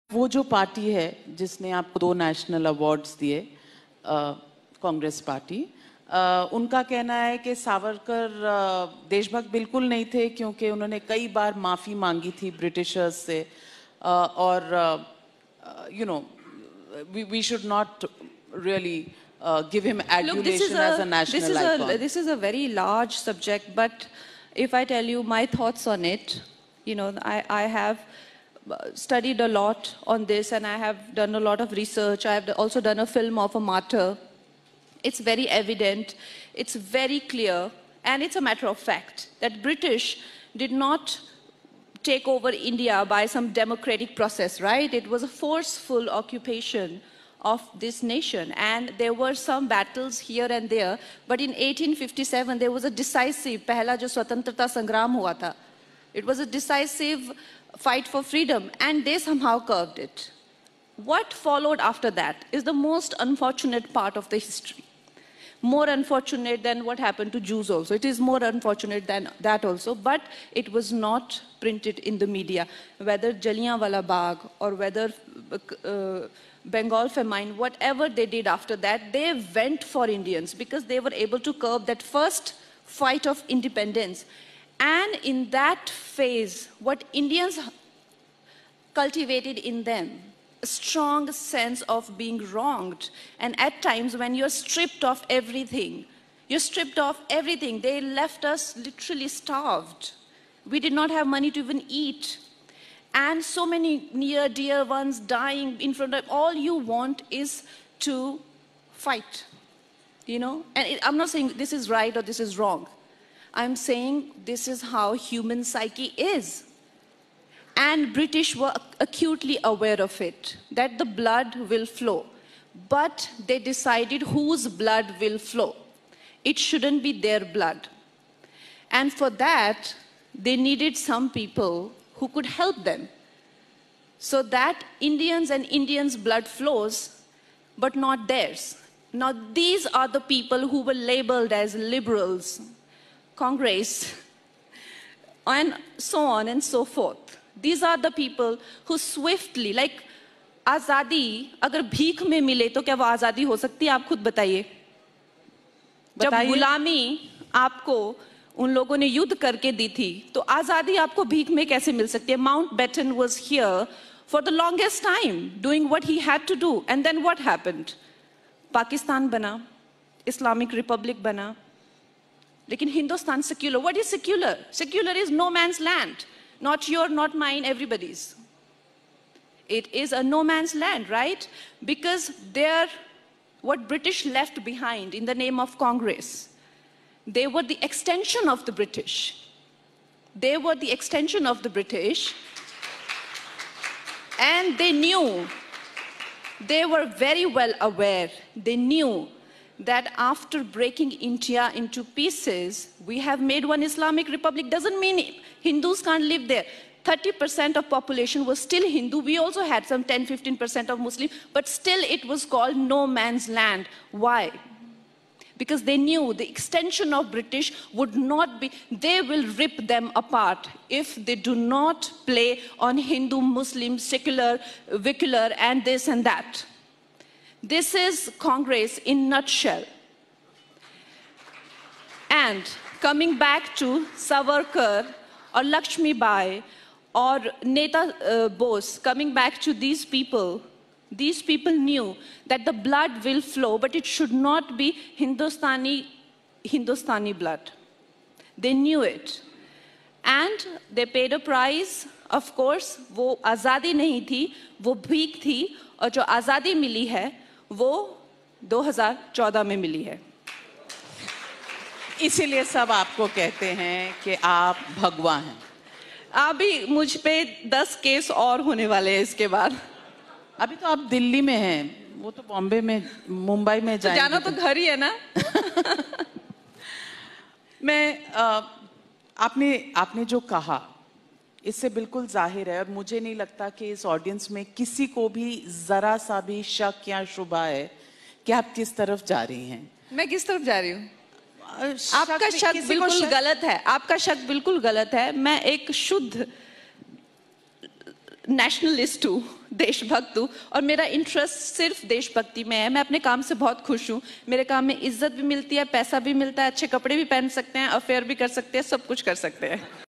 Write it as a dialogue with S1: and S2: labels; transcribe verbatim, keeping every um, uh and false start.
S1: वो जो पार्टी है जिसने आपको दो नेशनल अवार्ड्स दिए, कांग्रेस पार्टी, आ, उनका कहना है कि सावरकर देशभक्त बिल्कुल नहीं थे क्योंकि उन्होंने कई बार माफ़ी मांगी थी ब्रिटिशर्स से, आ, और you know we should not really give him adulation Look, this is a, as a national
S2: this is
S1: icon.
S2: A, this is a very large subject, but if I tell you my thoughts on it, you know, I, I have studied a lot on this and I have done a lot of research. I have also done a film of a martyr. It's very evident, it's very clear, and it's a matter of fact that British did not take over India by some democratic process, right? It was a forceful occupation of this nation, and there were some battles here and there, but in eighteen fifty-seven there was a decisive पहला जो स्वतंत्रता संग्राम हुआ था, it was a decisive fight for freedom, and they somehow curbed it. What followed after that is the most unfortunate part of the history, more unfortunate than what happened to Jews also. It is more unfortunate than that also, but it was not printed in the media. Whether Jallianwala Bagh or whether uh, Bengal famine, whatever they did after that, they went for Indians because they were able to curb that first fight of independence. And in that phase, what Indians cultivated in them, a strong sense of being wronged. And at times when you're stripped of everything, you're stripped of everything. They left us literally starved. We did not have money to even eat. And so many near dear ones dying in front of, all you want is to fight, you know? And it, I'm not saying this is right or this is wrong. I'm saying this is how human psyche is. And British were acutely aware of it, that the blood will flow. But they decided whose blood will flow. It shouldn't be their blood. And for that, they needed some people who could help them, so that Indians and Indians' blood flows, but not theirs. Now, these are the people who were labeled as liberals, Congress, and so on and so forth. These are the people who swiftly, like, आज़ादी अगर भीख में मिले तो क्या वो आज़ादी हो सकती है? आप खुद बताइए। जब गुलामी आपको उन लोगों ने युद्ध करके दी थी, तो आज़ादी आपको भीख में कैसे मिल सकती है? Mountbatten was here for the longest time, doing what he had to do. And then what happened? Pakistan बना, Islamic Republic बना, लेकिन Hindustan secular. What is secular? Secular is no man's land. Not your, not mine, everybody's. It is a no man's land, right? Because they're what British left behind in the name of Congress. They were the extension of the British. They were the extension of the British. And they knew, they were very well aware, they knew that after breaking India into pieces, we have made one Islamic Republic. Doesn't mean Hindus can't live there. thirty percent of population was still Hindu. We also had some ten, fifteen percent of Muslim, but still it was called no man's land. Why? Because they knew the extension of British would not be, they will rip them apart if they do not play on Hindu, Muslim, secular, vicular, and this and that. This is Congress in a nutshell. And coming back to Savarkar or Lakshmi Bai or Neta uh, Bose, coming back to these people, these people knew that the blood will flow, but it should not be Hindustani, Hindustani blood. They knew it. And they paid a price, of course. वो आज़ादी नहीं थी, वो भीख थी, और जो आज़ादी मिली है, वो दो हज़ार चौदह में मिली है.
S1: इसीलिए सब आपको कहते हैं कि आप भगवा हैं.
S2: अभी मुझ पे दस केस और होने वाले हैं इसके बाद.
S1: अभी तो आप दिल्ली में हैं, वो तो बॉम्बे में, मुंबई में जाएंगे.
S2: जाना तो घर ही है ना.
S1: मैं आ, आपने आपने जो कहा इससे बिल्कुल जाहिर है, और मुझे नहीं लगता कि इस ऑडियंस में किसी को भी जरा सा भी शक या शुबा है कि आप किस तरफ जा रही हैं.
S2: मैं किस तरफ जा रही हूँ? आपका शक बिल्कुल गलत है. आपका शक बिल्कुल गलत है. मैं एक शुद्ध नेशनलिस्ट हूँ, देशभक्त हूँ, और मेरा इंटरेस्ट सिर्फ देशभक्ति में है। मैं अपने काम से बहुत खुश हूँ। मेरे काम में इज्जत भी मिलती है, पैसा भी मिलता है, अच्छे कपड़े भी पहन सकते हैं, अफेयर भी कर सकते हैं, सब कुछ कर सकते हैं।